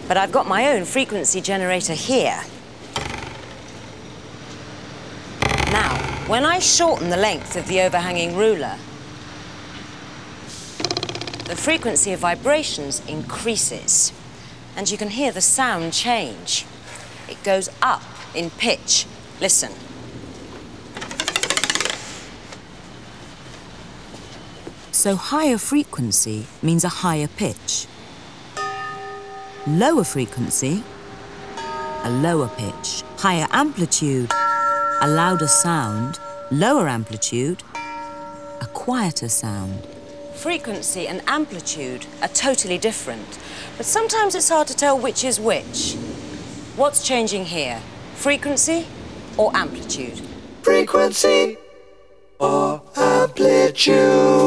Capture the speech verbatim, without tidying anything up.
But I've got my own frequency generator here. Now, when I shorten the length of the overhanging ruler, the frequency of vibrations increases, and you can hear the sound change. It goes up in pitch. Listen. So higher frequency means a higher pitch. Lower frequency, a lower pitch. Higher amplitude, a louder sound. Lower amplitude, a quieter sound. Frequency and amplitude are totally different, but sometimes it's hard to tell which is which. What's changing here? Frequency or amplitude? Frequency or amplitude.